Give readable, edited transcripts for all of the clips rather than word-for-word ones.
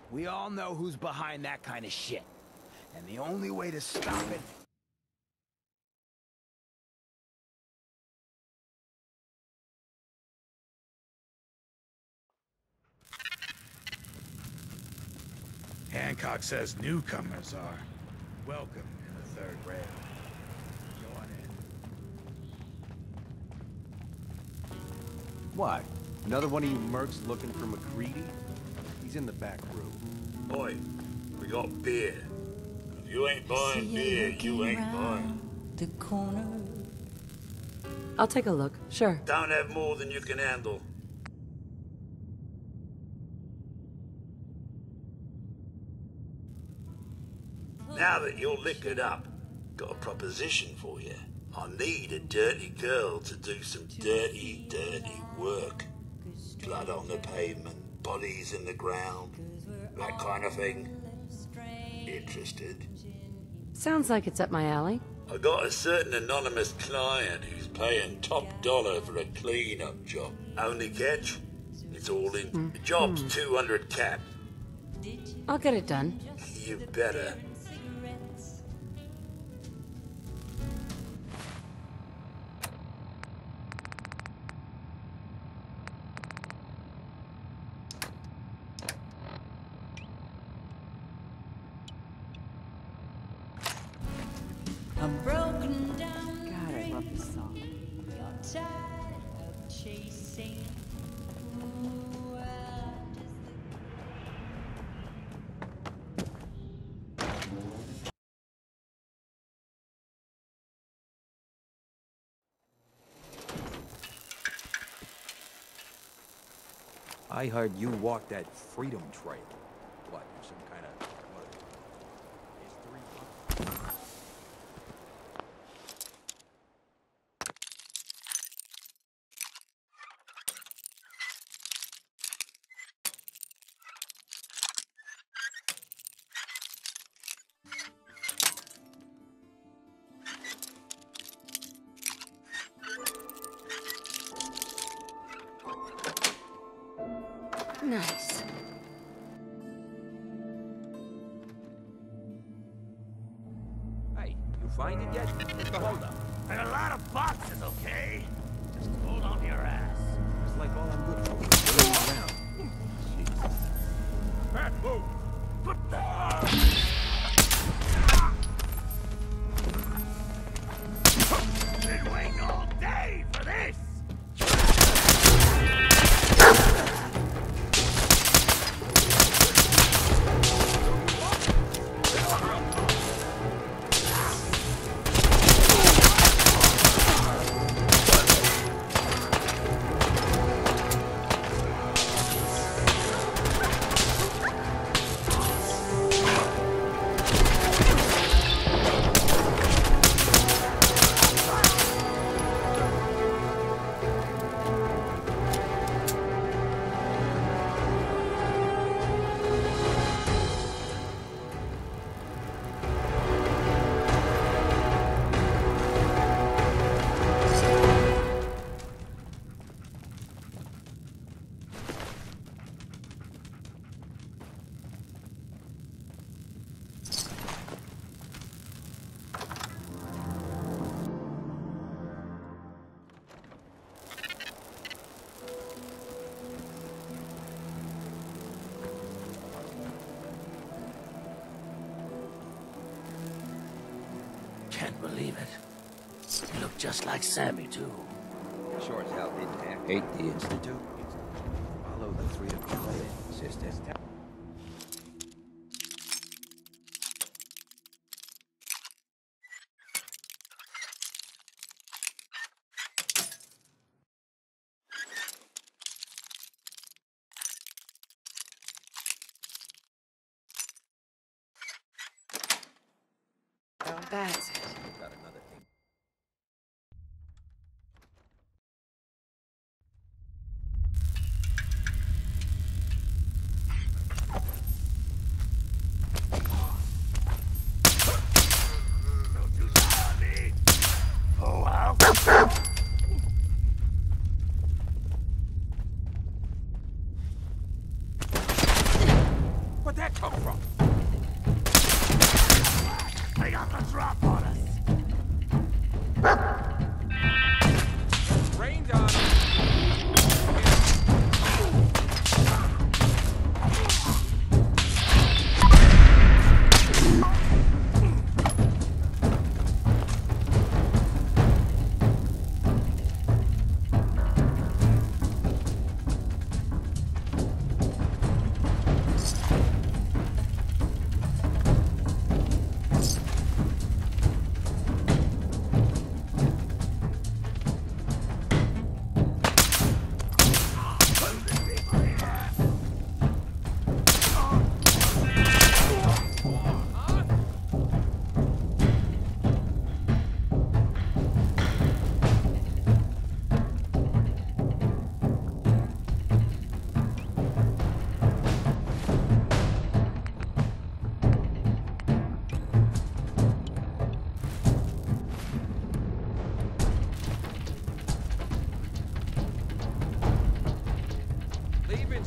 We all know who's behind that kind of shit. And the only way to stop it... Hancock says newcomers are welcome in the third rail. Go on in. What? Another one of you mercs looking for MacReady? He's in the back room. Oi, we got beer. If you ain't buying beer, you ain't buying. The corner. I'll take a look, sure. Don't have more than you can handle. Now that you're liquored up, got a proposition for you. I need a dirty girl to do some dirty, dirty work. Blood on the pavement, bodies in the ground, that kind of thing. Interested? Sounds like it's up my alley. I got a certain anonymous client who's paying top dollar for a clean-up job. Only catch? It's all in. The job's 200 cap. I'll get it done. You better. I'm broken down. God, I love this song. You're tired of chasing. Ooh, I heard you walk that freedom trail. What, some kind of... history? Nice. Hey, you find it yet? What's the holdup? I got a lot of boxes, okay? Just hold on to your ass. It's like all I'm good for is waiting around. Jesus. Bad move! What the... Been waiting all day for this! Can't believe it. You look just like Sammy, too. Sure as hell didn't have. Hate the Institute. Follow the 3 o'clock system. Oh, that's it. Got another thing.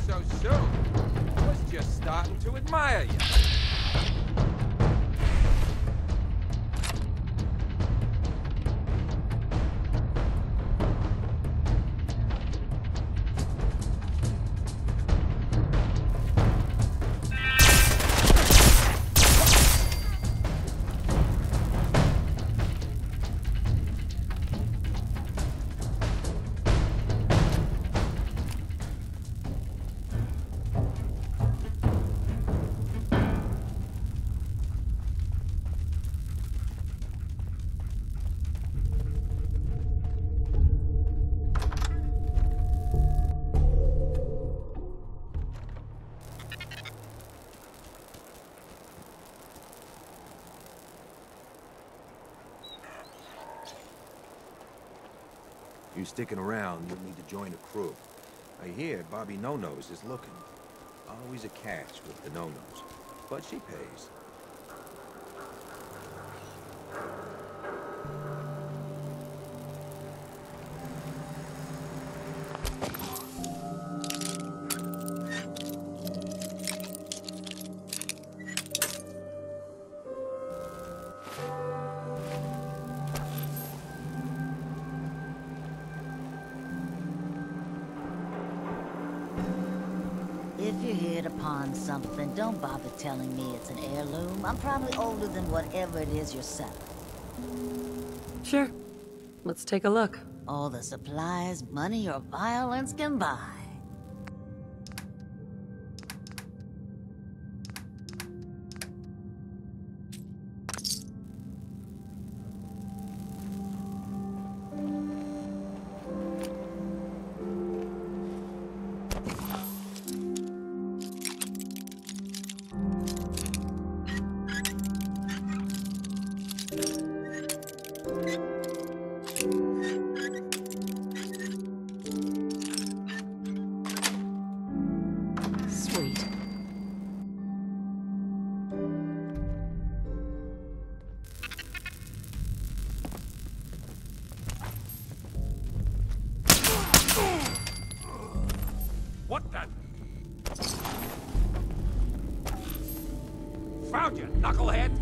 so soon. I was just starting to admire you. You sticking around, you'll need to join a crew. I hear Bobby No-Nose is looking. Always a catch with the No-Nose, but she pays. If you hit upon something, don't bother telling me it's an heirloom. I'm probably older than whatever it is you're selling. Sure. Let's take a look. All the supplies, money, or violence can buy. Sweet. What the? Found you, knucklehead!